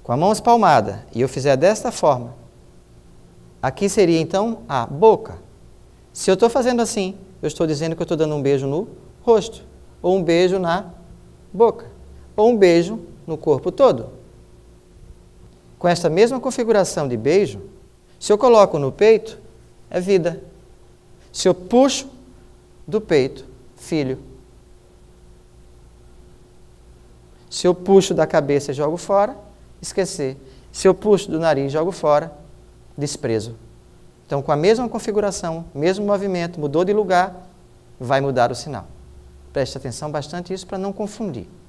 com a mão espalmada, e eu fizer desta forma, aqui seria então a boca. Se eu estou fazendo assim, eu estou dizendo que eu estou dando um beijo no rosto, ou um beijo na boca, ou um beijo no corpo todo. Com esta mesma configuração de beijo, se eu coloco no peito, é vida. Se eu puxo do peito, filho. Se eu puxo da cabeça e jogo fora, esquecer. Se eu puxo do nariz e jogo fora, desprezo. Então, com a mesma configuração, mesmo movimento, mudou de lugar, vai mudar o sinal. Preste atenção bastante nisso para não confundir.